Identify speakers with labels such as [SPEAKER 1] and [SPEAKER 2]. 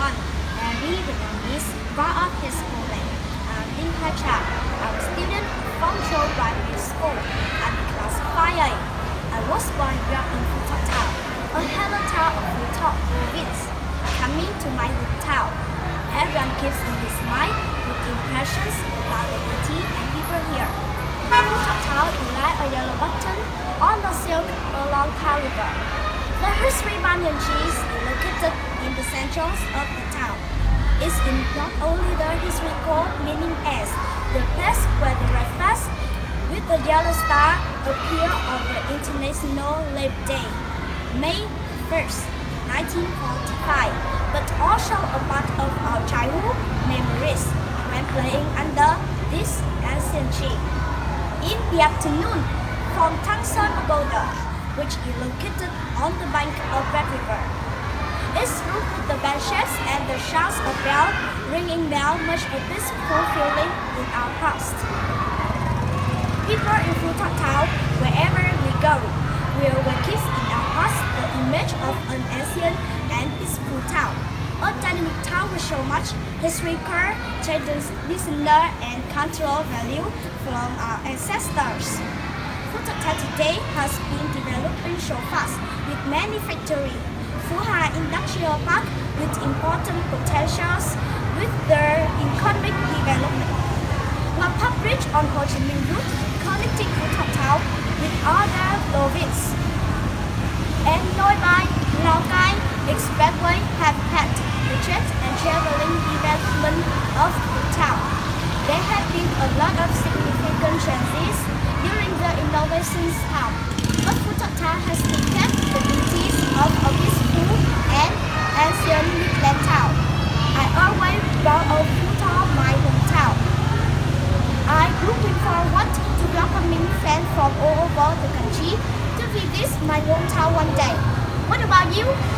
[SPEAKER 1] son, Harry Vietnamese, brought up his schooling. In Pacha, I'm a student from Seoul Primary School. I'm in class 5A. I was born here in Phu Thọ Town, a hello town of Phu Thọ province. Coming to my hometown, everyone keeps in his mind with impressions about the beauty and people here. Phu Thọ Town is like a yellow button on the silk along Khao River. The history banyan trees is located in the center of the town. It's in not only the historical meaning as the place where the red flag with the yellow star appear on the International Labor Day, May 1st, 1945, but also a part of our childhood memories when playing under this ancient tree. In the afternoon, from Tangsan Pagoda, which is located on the bank of Red River, it's roofed with the benches and the shouts of bells ringing down much a peaceful feeling in our past. People in Phu Thọ Town, wherever we go, will keep in our hearts the image of an ancient and peaceful town. A dynamic town with so much historical, traditional, and cultural value from our ancestors. Phu Thọ Town today has been developing so fast with many factories. Phu Ha Industrial Park with important potentials with their economic development. La Park Bridge on Ho Chi Minh Route connecting Phu Thọ Town with other provinces. And Noi Bai, Lao Cai Expressway have had the trade and traveling development of the town. There have been a lot of significant changes during the innovations town, but Phu Thọ Town has still kept the beauties of a peaceful and ancient midland town. I always proud of Phu Thọ, my hometown. I'm looking forward to welcoming fans from all over the country to visit my hometown one day. What about you?